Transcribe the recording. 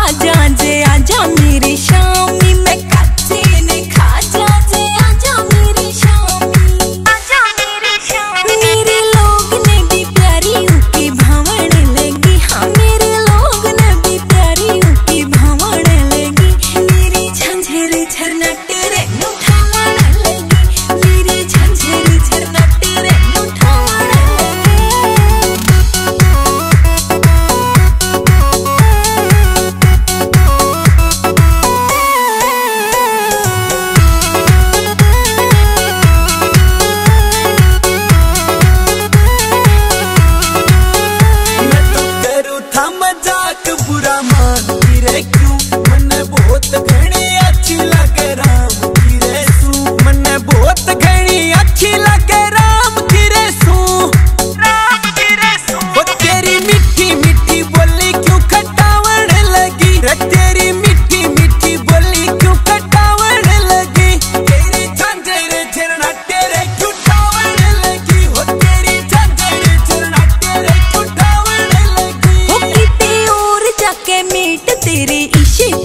आजा जे आजा मेरी शामी, मैं कच्चे ने खा जा जे आजा मेरी शामी, आजा मेरी शामी। मेरे लोग ने भी प्यारी उनकी भावने लगी, हाँ मेरे लोग ने भी प्यारी उनकी भावने लगी। मेरी झंझरी झरना तेरे उठावने लगी, मेरी झंझरी झरना तेरे उठावने लगी। मजाक बुरा मानती रे क्यों, मन्ने बहुत घनी अच्छी लगे राम की रे सू, मन्ने बहुत घनी अच्छी लगे राम की रे सू, राम की रे सू। वो तेरी मीठी मीठी बोली क्यों खटावण लगी रे, तेरी मीठी मीठी बोली क्यों खटावण लगी। तेरी झंझर झरना तेरे क्यों ठावण लगी, हो तेरी झंझर झरना तेरे क्यों ठावण लगी। जाके मीट तेरे इश्क